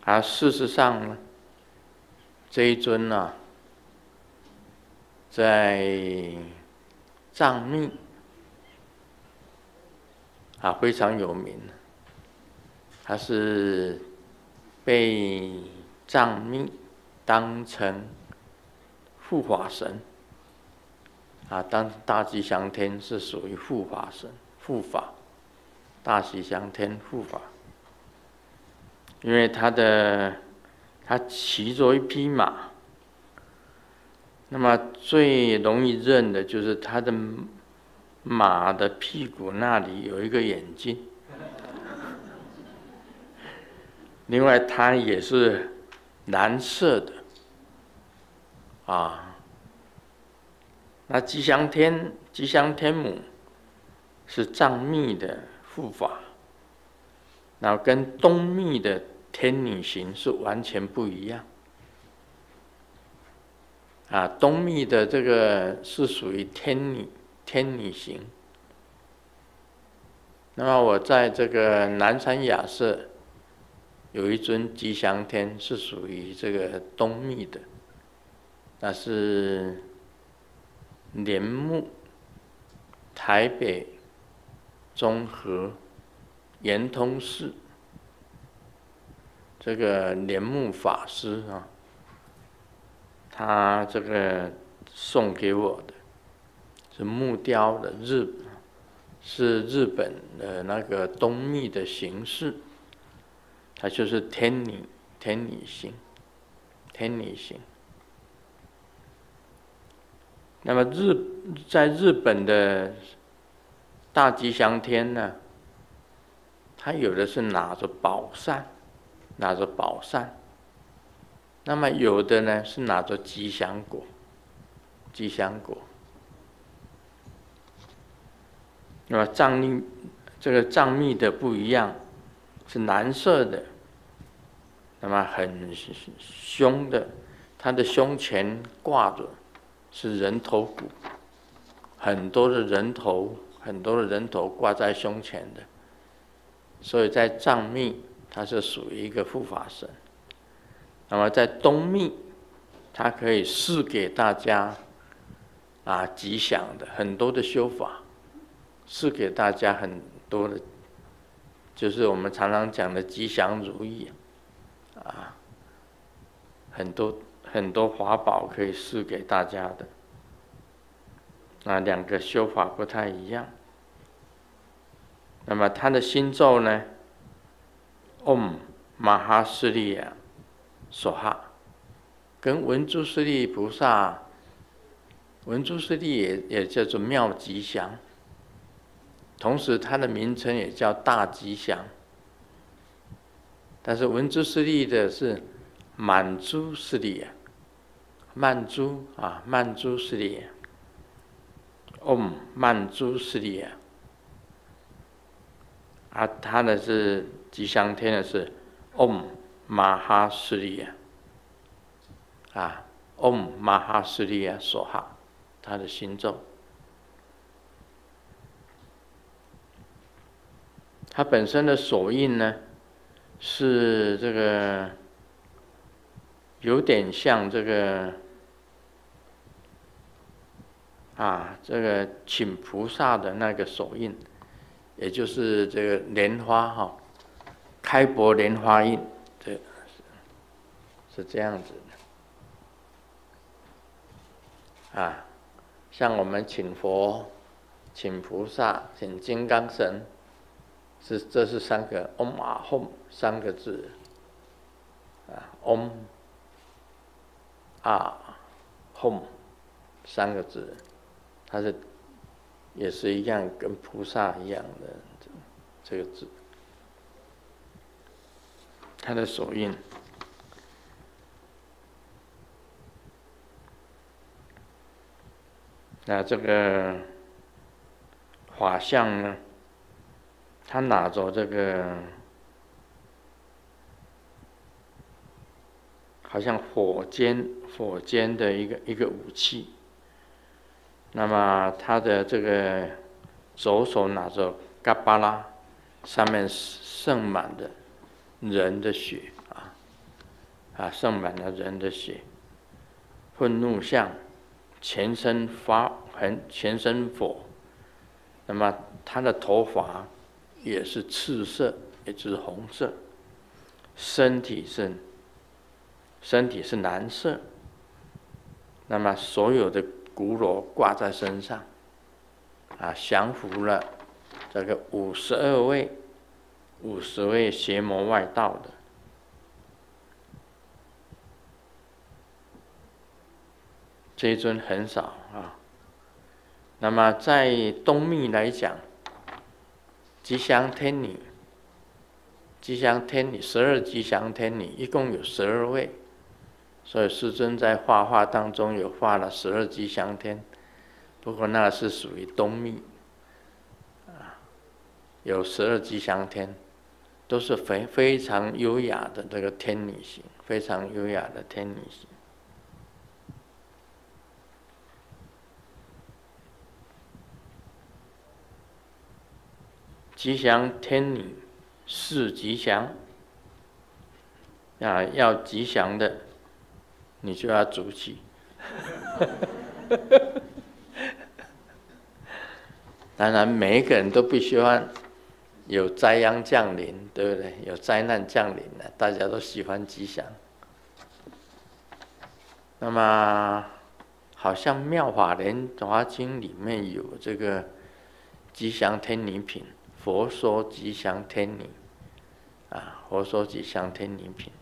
事实上呢，这一尊呢，在藏密非常有名，他是被藏密当成护法神当大吉祥天是属于护法神、护法，大吉祥天护法，因为他骑着一匹马，那么最容易认的就是他的马的屁股那里有一个眼睛，另外它也是蓝色的那吉祥天母是藏密的护法，然后跟东密的天女行是完全不一样东密的这个是属于天女行。那么我在这个南山雅舍有一尊吉祥天是属于这个东密的，那是莲木台北中和圆通寺这个莲木法师他这个送给我的是木雕的是日本的那个东密的形式，它就是天女形。那么在日本的大吉祥天呢，它有的是拿着宝扇，那么有的呢是拿着吉祥果。那么藏密的不一样，是蓝色的，那么很凶的，它的胸前挂着是人头骨，很多的人头挂在胸前的，所以在藏密它是属于一个护法神。那么在东密，它可以示给大家吉祥的很多的修法，示给大家很多的，就是我们常常讲的吉祥如意很多法宝可以示给大家的。两个修法不太一样。那么他的心咒呢 ，Om Mahasriya Soha， 跟文殊师利菩萨，文殊师利也叫做妙吉祥，同时它的名称也叫大吉祥。但是文殊师利的是满珠师利曼珠师利，Om 曼珠师利它的是吉祥天的是 Om Mahasriya Om Mahasriya Soha， 它的心咒。它本身的手印呢，是这个有点像这个这个请菩萨的那个手印，也就是这个莲花开钵莲花印，是这样子的像我们请佛、请菩萨、请金刚神，这是三个 Om Ahom 三个字Om Ahom 三个字，它也是一样，跟菩萨一样的这个字，它的手印。那这个法相呢，他拿着这个好像火尖的一个武器，那么他的这个左手拿着嘎巴拉，上面盛满的人的血盛满了人的血。愤怒相，全身火，那么他的头发也是赤色，也就是红色。身体是蓝色，那么所有的骨螺挂在身上，降服了这个50位邪魔外道的。这一尊很少啊。那么在东密来讲，吉祥天女，12吉祥天女一共有12位，所以师尊在画画当中有画了12吉祥天，不过那是属于东密，有12吉祥天，都是非常优雅的这个天女形，非常优雅的天女形。吉祥天女是吉祥，要吉祥的，你就要足气。当然，每一个人都必须要有灾殃降临，对不对？有灾难降临了，大家都喜欢吉祥。那么，好像《妙法莲华经》里面有这个吉祥天女品。佛说吉祥天女，佛说吉祥天女品。